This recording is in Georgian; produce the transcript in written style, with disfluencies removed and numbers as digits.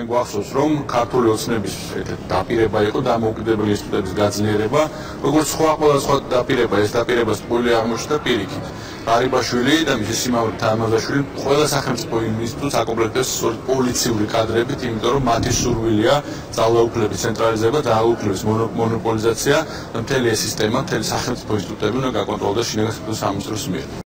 გვახსოვს, რომ ქართული ოცნების დაპირება იყო დამოუკიდებელი ინსტიტუტების გაძლიერება, როგორც ყველა სხვა დაპირება, ეს დაპირება სპული აღმოჩნდა პირიქით. ყარიბაშვილი და მისი სიმაღლე თამაზაშვილი ყველა სახელმწიფო ინსტიტუტს აკომპლექტებს პოლიციური კადრებით, იმიტომ რომ მათი სურვილია ძალაუფლების ცენტრალიზება, ძალაუფლების მონოპოლიზაცია და მთელი ეს სისტემა, მთელი სახელმწიფო ინსტიტუტები უნდა გაკონტროლდეს შინაგან საქმეთა სამინისტროს მიერ.